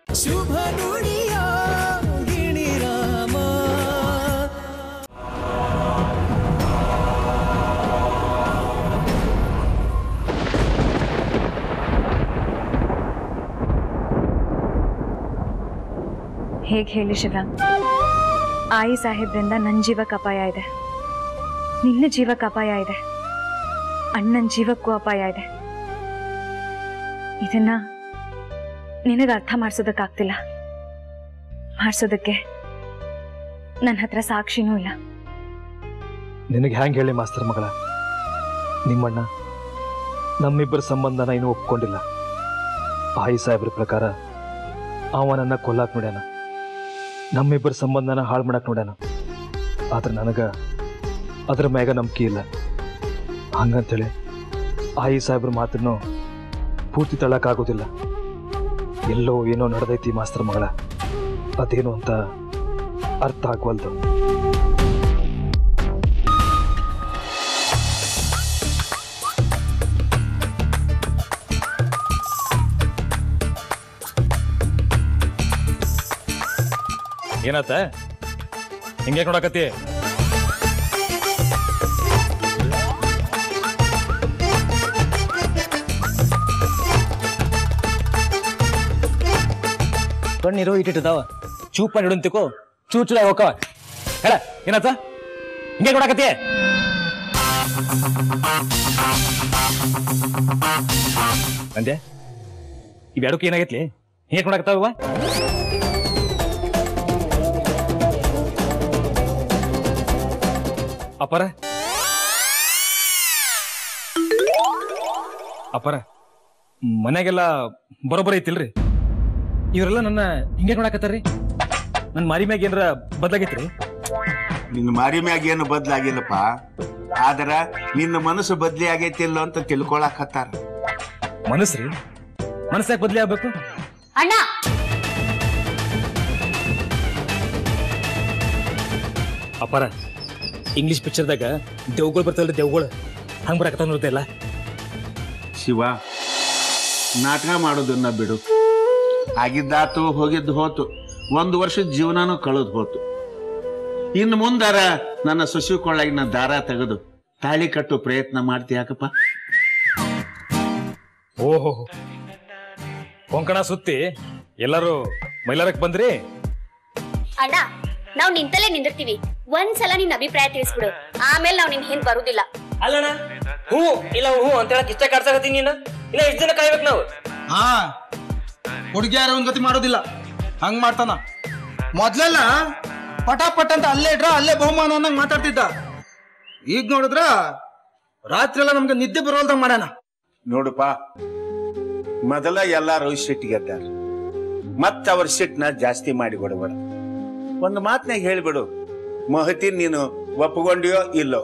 ಶುಭ ನುಡಿಯ ಗಿಣಿರಾಮ. ಹೇಗೆ ಹೇಳಿ ಶಿವರಾಮ್, ಆಯಿ ಸಾಹೇಬ್ರಿಂದ ನನ್ನ ಜೀವಕ್ಕೆ ಅಪಾಯ ಇದೆ, ನಿನ್ನ ಜೀವಕ್ಕೆ ಅಪಾಯ ಇದೆ, ಅಣ್ಣನ ಜೀವಕ್ಕೂ ಅಪಾಯ ಇದೆ. ಇದನ್ನ ನಿನಗೆ ಅರ್ಥ ಮಾಡಿಸೋದಕ್ಕಾಗ್ತಿಲ್ಲ. ಮಾಡಿಸೋದಕ್ಕೆ ನನ್ನ ಹತ್ರ ಸಾಕ್ಷಿನೂ ಇಲ್ಲ. ನಿನಗೆ ಹ್ಯಾಂಗೆ ಹೇಳಿ ಮಾಸ್ತರ್ ಮಗಳ, ನಿಮ್ಮಣ್ಣ ನಮ್ಮಿಬ್ಬರ ಸಂಬಂಧನ ಇನ್ನೂ ಒಪ್ಕೊಂಡಿಲ್ಲ. ಆಯಿ ಸಾಹೇಬ್ರ ಪ್ರಕಾರ ಅವನನ್ನ ಕೊಲ್ಲಾಕ್ ನೋಡ್ಯಾನ, ನಮ್ಮಿಬ್ಬರ ಸಂಬಂಧನ ಹಾಳು ಮಾಡಕ್ ನೋಡ್ಯಾನ. ಆದ್ರೆ ನನಗ ಅದ್ರ ಮ್ಯಾಗ ನಂಬಿಕೆ ಇಲ್ಲ. ಹಂಗಂತೇಳಿ ಆಯಿ ಸಾಹೇಬ್ರ ಮಾತನ್ನು ಪೂರ್ತಿ ತಳ್ಳಕ್ಕಾಗೋದಿಲ್ಲ. ಎಲ್ಲೋ ಏನೋ ನಡೆದೈತಿ ಮಾಸ್ತರ್ ಮಗಳ, ಅದೇನು ಅಂತ ಅರ್ಥ ಆಗ್ವಲ್ದು. ಏನಾತ ಹಿಂಗೆ ನೋಡಕತ್ತಿ? ಕಣ್ಣೀರು ಇಟ್ಟಿದ್ದಾವ, ಚೂಪ ನಿಡಂತಿಕೋ ಚೂಚುಳ ಹೋಗವ. ಹೇಳ ಏನಾತ ಹಿಂಗೆ ನೋಡಕತ್ತಿ? ಅಂದೆ ಇವೆರಡಕ್ಕೆ ಏನಾಗೈತ್ಲಿ? ಹೇಗೆ ನೋಡಕತ್ತಾವ? ಅಪ್ಪರ ಅಪ್ಪರ ಮನ್ಯಾಗೆಲ್ಲ ಬರೋಬ್ಬರ ಐತಿಲ್ರಿ? ಇವರೆಲ್ಲ ನನ್ನ ಹಿಂಗೆ ನೋಡಕತ್ತಾರ್ರಿ. ನನ್ನ ಮಾರಿ ಮ್ಯಾಗ ಏನಾರ ಬದಲಾಗೈತ್ರಿ? ನಿನ್ನ ಮಾರಿ ಮ್ಯಾಗ ಏನು ಬದ್ಲಾಗಿಲ್ಲಪ್ಪ, ಆದ್ರ ನಿನ್ನ ಮನಸ್ಸು ಬದ್ಲಿ ಆಗೈತಿಲ್ಲ ಅಂತ ತಿಳ್ಕೊಳಕ್ ಹತ್ತಾರ. ಮನಸ್ಸ್ರಿ? ಮನಸ್ಸು ಯಾಕೆ ಬದ್ಲಿ ಆಗ್ಬೇಕು? ಅಣ್ಣ ಅಪ್ಪರ ಇಂಗ್ಲಿಷ್ ಪಿಕ್ಚರ್ದಾಗ ದೇವ್ಗಳು ಬರ್ತಲ್ರಿ, ದೇವ್ಗಳು ಹಂಗ್ ಬರಕತ್ತಾವ ನೋಡ್ತಿಲ್ಲ. ಶಿವ, ನಾಟಕ ಮಾಡೋದನ್ನ ಬಿಡು. ಆಗಿದ್ದಾತು, ಹೋಗಿದ್ದು ಹೋತು. 1 ವರ್ಷದ ಜೀವನಾನು ಕಳೆದು ಹೋತು. ಇನ್ನು ಮುಂದಾರ ನನ್ನ ಸೊಸಿ ಕೊಳ್ಳಾಗಿನ ದಾರ ತೆಗೆದು ತಾಳಿ ಕಟ್ಟು ಪ್ರಯತ್ನ ಮಾಡ್ತೀಯಾಕಪ್ಪ? ಓಹೋ, ಕೊಂಕಣ ಸುತ್ತಿ ಎಲ್ಲರೂ ಮೈಲಾರಕ್ ಬಂದ್ರಿ? ಅಣ್ಣ, ನಾವ್ ನಿಂತಲ್ಲೇ ನಿಂದಿರ್ತೀವಿ. ಒಂದ್ಸಲ ನಿನ್ ಅಭಿಪ್ರಾಯ ತಿಳಿಸ್ಬಿಡು, ಆಮೇಲೆ ನಾವ್ ನಿನ್ ಹಿಂದ್ ಬರುದಿಲ್ಲ. ಅಲ್ಲಣ್ಣ, ಹೂ ಇಲ್ಲ ಹೂ ಅಂತ ಹೇಳಕ್ ಇಷ್ಟ ಕಾಡ್ಸಾಕತ್ತೀನಿ ನೀನು. ಇನ್ನ ಎಷ್ಟು ದಿನ ಕಾಯ್ಬೇಕು ನಾವು? ಹಾ, ಹುಡುಗಿಯಾರ ಒಂದ್ ಗತಿ ಮಾಡೋದಿಲ್ಲ, ಹಂಗ್ ಮಾಡ್ತಾನ. ಮೊದ್ಲೆಲ್ಲ ಪಟಾಪಟ್ ಅಂತ ಅಲ್ಲೇ ಇಡ್ರ ಅಲ್ಲೇ ಬಹುಮಾನ ಅನ್ನಂಗ್ ಮಾತಾಡ್ತಿದ್ದ. ಈಗ ನೋಡಿದ್ರ ರಾತ್ರಿ ಎಲ್ಲ ನಮ್ಗೆ ನಿದ್ದೆ ಬರೋಲ್ದಂಗ್ ಮಾಡ್ಯಾನ. ನೋಡಪ್ಪ, ಮೊದಲ ಎಲ್ಲಾರು ಸಿಟ್ಟಿಗೆದ್ದಾರ, ಮತ್ತ ಅವ್ರ ಸಿಟ್ನ ಜಾಸ್ತಿ ಮಾಡಿ ಕೊಡಬೇಡ. ಒಂದು ಮಾತನಾಗ ಹೇಳ್ಬಿಡು, ಮಹತಿ ನೀನು ಒಪ್ಪಿಕೊಂಡಿಯೋ ಇಲ್ಲೋ.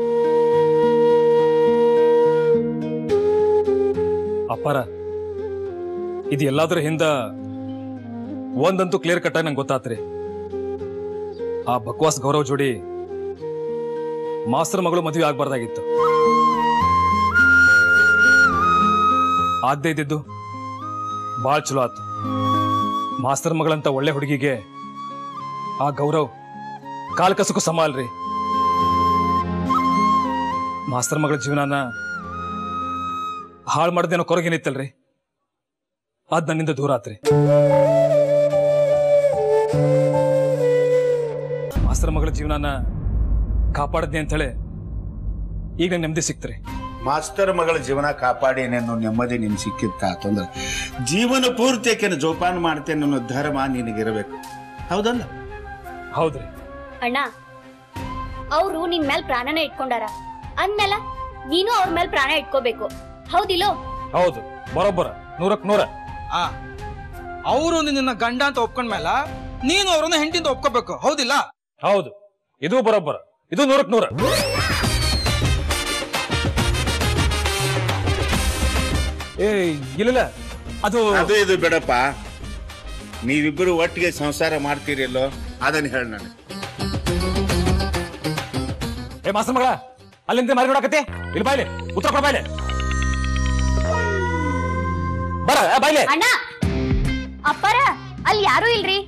ಅಪ್ಪಾರ, ಇದು ಎಲ್ಲಾದ್ರ ಹಿಂದ ಒಂದಂತೂ ಕ್ಲಿಯರ್ ಕಟ್ ಆಗಿ ನಂಗೆ ಗೊತ್ತಾತ್ರಿ. ಆ ಬಕ್ವಾಸ್ ಗೌರವ್ ಜೋಡಿ ಮಾಸ್ತರ್ ಮಗಳು ಮದುವೆ ಆಗ್ಬಾರ್ದಾಗಿತ್ತು. ಆಗದೆ ಇದ್ದಿದ್ದು ಬಾಳ್ ಚಲೋ ಆತು. ಮಾಸ್ತರ್ ಮಗಳಂತ ಒಳ್ಳೆ ಹುಡುಗಿಗೆ ಆ ಗೌರವ್ ಕಾಲ್ ಕಸಕ್ಕೂ ಸಮ ಅಲ್ರಿ. ಮಾಸ್ತರ್ ಮಗಳ ಜೀವನನ ಹಾಳು ಮಾಡ್ದೇನೋ ಕೊರಗೇನಿತ್ತಲ್ರಿ, ಅದ್ ನನ್ನಿಂದ ದೂರ ಆತ್ರಿ. ಮಾಸ್ತರ್ ಮಗಳ ಜೀವನನ ಕಾಪಾಡದ್ನಿ ಅಂತ ಹೇಳಿ ಈಗ ನಂಗೆ ನೆಮ್ಮದಿ ಸಿಕ್ತ್ರಿ. ಮಾಸ್ತರ್ ಮಗಳ ಜೀವನ ಕಾಪಾಡೇನೇನೋ ನೆಮ್ಮದಿ ನಿನ್ ಸಿಕ್ಕಿತ್ತ ಅಂತಂದ್ರೆ ಜೀವನ ಪೂರ್ತಿ ಆಕೆನ ಜೋಪಾನ ಮಾಡ್ತೇನೆ ಅನ್ನೋ ಧರ್ಮ ನಿನಗಿರಬೇಕು, ಹೌದಲ್ಲ? ಹೌದ್ರಿ ಅಣ್ಣ, ಅವ್ರು ನಿನ್ ಮೇಲ್ ಪ್ರಾಣನ ಇಟ್ಕೊಂಡಾರ ಅಂದ್ಮೇಲ ನೀನು ಅವ್ರ ಮೇಲ್ ಪ್ರಾಣ ಇಟ್ಕೋಬೇಕು, ಹೌದಿಲ್ಲೋ? ಹೌದು, ಬರೋಬ್ಬರ, 100ಕ್ಕೆ 100. ಅವರು ನಿನ್ನ ಗಂಡ ಅಂತ ಒಪ್ಕೊಂಡ್ಮೇಲ ನೀನು ಅವ್ರನ್ನ ಹೆಂಡತಿಂತ ಒಪ್ಕೋಬೇಕು, ಹೌದಿಲ್ಲ? ಹೌದು, ಇದು ಬರೋಬ್ಬರ, ಇದು 100ಕ್ಕೆ 100. ಏ ಇಲ್ಲ, ಅದು ಇದು ಬಿಡಪ್ಪ. ನೀವಿಬ್ಬರು ಒಟ್ಟಿಗೆ ಸಂಸಾರ ಮಾಡ್ತೀರಿಲ್ಲೋ ಅದನ್ನ ಹೇಳ ನಾನು. ಏ ಮಾಸ್ತರ್ ಮಗಳ, ಅಲ್ಲಿಂದ ಮಾರಿ ನೋಡಕತ್ತೆ, ಇಲ್ಲಿ ಬಾಯ್ಲೆ ಉತ್ತರ ಕೊಡ, ಬಾಯ್ಲೆ ಬರ ಬಾಯ್ಲೆ. ಅಣ್ಣ, ಅಪ್ಪರ ಅಲ್ಲಿ ಯಾರೂ ಇಲ್ರಿ.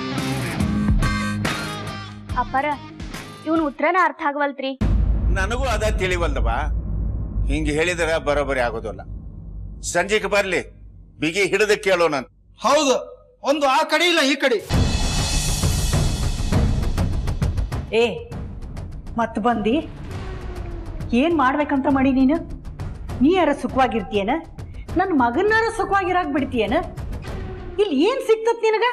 ಅಪ್ಪರ ಇವನ್ ಉತ್ತರನ ಅರ್ಥ ಆಗವಲ್ತ್ರಿ. ನನಗೂ ಅದ ತಿಳಿವಲ್ದವ. ಹಿಂಗೆ ಹೇಳಿದ್ರ ಬರೋಬರಿ ಆಗೋದಿಲ್ಲ. ಸಂಜೆಗೆ ಬರ್ಲಿ, ಬಿಗಿ ಹಿಡಿದು ಕೇಳೋಣ. ಹೌದು, ಒಂದು ಆ ಕಡೆ ಇಲ್ಲ ಈ ಕಡೆ. ಏ ಮತ್ ಬಂದಿ ಏನ್ ಮಾಡ್ಬೇಕಂತ ಮಾಡಿ ನೀನು? ನೀ ಯಾರ ಸುಖವಾಗಿರ್ತೀಯನ? ನನ್ನ ಮಗನಾರ ಸುಖವಾಗಿರಾಕ್ ಬಿಡ್ತೀಯನ? ಇಲ್ಲಿ ಏನ್ ಸಿಕ್ತತ್ ನಿನಗ?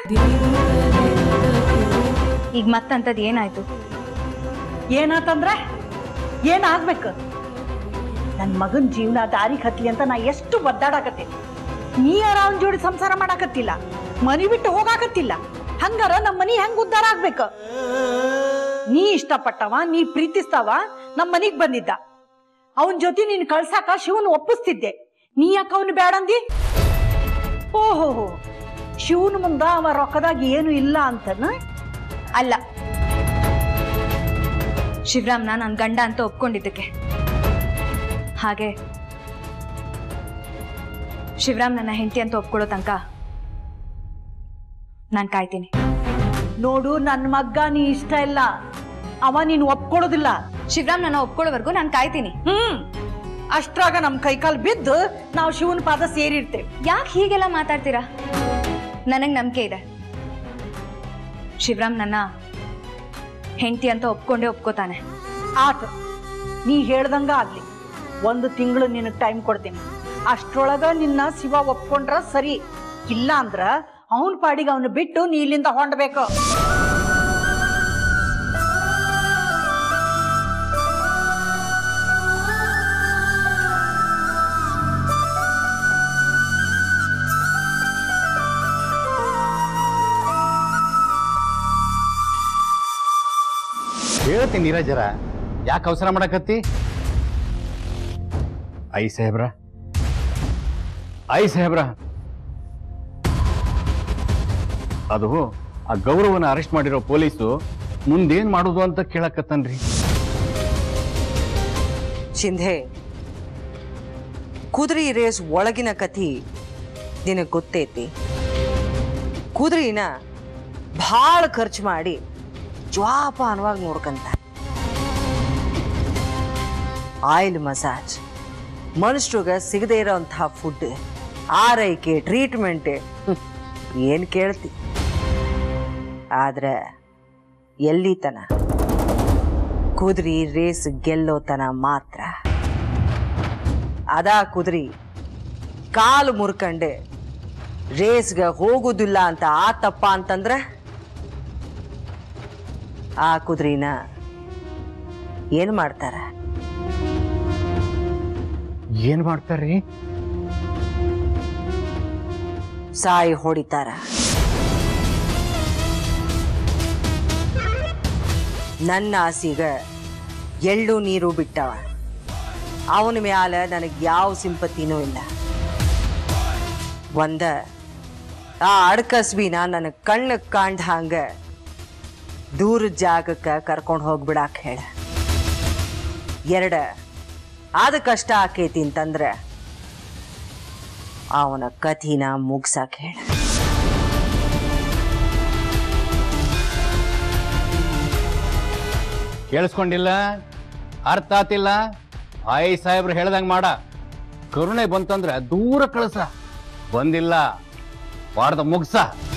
ಈಗ ಮತ್ತಂತದ್ ಏನಾಯ್ತು? ಏನಾತಂದ್ರ ಏನಾಗ್ಬೇಕು? ನನ್ನ ಮಗನ್ ಜೀವನ ದಾರಿಗೆ ಹತ್ಲಿ ಅಂತ ನಾ ಎಷ್ಟು ಒದ್ದಾಡಕತ್ತೀನಿ. ನೀ ಯಾರ ಅವನ್ ಜೋಡಿ ಸಂಸಾರ ಮಾಡಾಕತ್ತಿಲ್ಲ, ಮನಿ ಬಿಟ್ಟು ಹೋಗಾಕತ್ತಿಲ್ಲ. ಹಂಗಾರ ನಮ್ಮ ಮನಿ ಹೆಂಗ್ ಉದ್ಧಾರ ಆಗ್ಬೇಕು? ನೀ ಇಷ್ಟಪಟ್ಟವ, ನೀ ಪ್ರೀತಿಸ್ತಾವ, ನಮ್ಮ ಮನಿಗ್ ಬಂದಿದ್ದ. ಅವನ್ ಜೊತೆ ನೀನ್ ಕಳ್ಸಾಕ ಶಿವನ್ ಒಪ್ಪಿಸ್ತಿದ್ದೆ. ನೀ ಯಾಕ ಅವನು ಬೇಡಂದಿ? ಓಹೋ, ಶಿವನ್ ಮುಂದ ಅವ ರೊಕ್ಕದಾಗ ಏನು ಇಲ್ಲ ಅಂತನ? ಅಲ್ಲ, ಶಿವರಾಮ್ನ ನನ್ನ ಗಂಡ ಅಂತ ಒಪ್ಕೊಂಡಿದ್ದಕ್ಕೆ. ಹಾಗೆ ಶಿವರಾಮ್ ನನ್ನ ಹೆಂಡತಿ ಅಂತ ಒಪ್ಕೊಳ್ಳೋ ತನಕ ನಾನು ಕಾಯ್ತೀನಿ. ನೋಡು, ನನ್ನ ಮಗ್ಗ ನೀ ಇಷ್ಟ ಇಲ್ಲ, ಅವ ನೀನು ಒಪ್ಕೊಳ್ಳೋದಿಲ್ಲ. ಶಿವರಾಮ್ ನನ್ನ ಒಪ್ಕೊಳ್ಳೋವರೆಗೂ ನಾನು ಕಾಯ್ತೀನಿ. ಅಷ್ಟ್ರಾಗ ನಮ್ ಕೈಕಾಲ್ ಬಿದ್ದು ನಾವು ಶಿವನ ಪಾದ ಸೇರಿರ್ತೇವೆ. ಯಾಕೆ ಹೀಗೆಲ್ಲ ಮಾತಾಡ್ತೀರಾ? ನನಗ್ ನಂಬಿಕೆ ಇದೆ, ಶಿವರಾಮ್ ನನ್ನ ಹೆಂಡತಿ ಅಂತ ಒಪ್ಕೊಂಡೇ ಒಪ್ಕೋತಾನೆ. ಆತ, ನೀ ಹೇಳ್ದಂಗ ಆಗ್ಲಿ. 1 ತಿಂಗಳು ನಿನಗ್ ಟೈಮ್ ಕೊಡ್ತೀನಿ. ಅಷ್ಟ್ರೊಳಗ ನಿನ್ನ ಶಿವ ಒಪ್ಕೊಂಡ್ರ ಸರಿ, ಇಲ್ಲ ಅಂದ್ರ ಅವನ್ ಪಾಡಿಗೆ ಅವನು ಬಿಟ್ಟು ನೀ ಇಲ್ಲಿಂದ ಹೊಂಡ್ಬೇಕು. ಹೇಳ್ತೀನಿ ನೀರಜರ, ಯಾಕೆ ಅವಸರ ಮಾಡಕತ್ತಿ? ಐ ಸಾಹೇಬ್ರ, ಅದು ಆ ಗೌರವನ ಅರೆಸ್ಟ್ ಮಾಡಿರೋ ಪೊಲೀಸು ಮುಂದೇನ್ ಮಾಡೋದು ಅಂತ ಕೇಳಕತ್ತನ್ರಿ. ಶಿಂಧೆ, ಕುದುರೆ ರೇಸ್ ಒಳಗಿನ ಕಥಿ ನಿನಗೆ ಗೊತ್ತೈತಿ. ಕುದುರೆನ ಭಾಳ ಖರ್ಚು ಮಾಡಿ ಜ್ವಾಪಾನವಾಗಿ ನೋಡ್ಕಂತ. ಆಯಿಲ್ ಮಸಾಜ್, ಮನುಷ್ಯರಿಗೆ ಸಿಗದೇ ಇರೋಂತಹ ಫುಡ್, ಆರೈಕೆ, ಟ್ರೀಟ್ಮೆಂಟ್, ಏನು ಕೇಳ್ತಿ? ಆದ್ರೆ ಎಲ್ಲಿತನ ಕುದುರೆ ರೇಸ್ ಗೆಲ್ಲೋತನ ಮಾತ್ರ. ಅದಾ ಕುದುರೆ ಕಾಲು ಮುರ್ಕಂಡೆ ರೇಸ್ಗೆ ಹೋಗುದಿಲ್ಲ ಅಂತ ಆತಪ್ಪ ಅಂತಂದ್ರೆ ಆ ಕುದುರೆನ ಏನು ಮಾಡ್ತಾರ? ಏನ್ ಮಾಡ್ತಾರ್ರಿ? ಸಾಯಿ ಹೊಡಿತಾರ. ನನ್ನ ಆಸಿಗ ಎಳ್ಳು ನೀರು ಬಿಟ್ಟವ. ಅವನ ಮ್ಯಾಲ ನನಗೆ ಯಾವ ಸಿಂಪತಿನೂ ಇಲ್ಲ. ಒಂದ ಆ ಅಡ್ಕಸ್ಬಿನ ನನ್ನ ಕಣ್ಣಕ್ಕೆ ಕಾಣ್ದ ಹಂಗ ದೂರದ ಜಾಗಕ್ಕೆ ಕರ್ಕೊಂಡು ಹೋಗ್ಬಿಡಾಕ ಹೇಳ. 2 ಅದು ಕಷ್ಟ ಆಕೈತಿ ಅಂತಂದ್ರೆ ಅವನ ಕಥಿನ ಮುಗ್ಸಾಕ ಹೇಳ. ಕೇಳಿಸ್ಕೊಂಡಿಲ್ಲ? ಅರ್ಥ ಆತಿಲ್ಲ? ಐ ಸಾಹೇಬ್ರು ಹೇಳ್ದಂಗ ಮಾಡ. ಕರುಣೆ ಬಂತಂದ್ರೆ ದೂರ ಕಳಸ, ಬಂದಿಲ್ಲ ವಾರದ ಮುಗ್ಸ.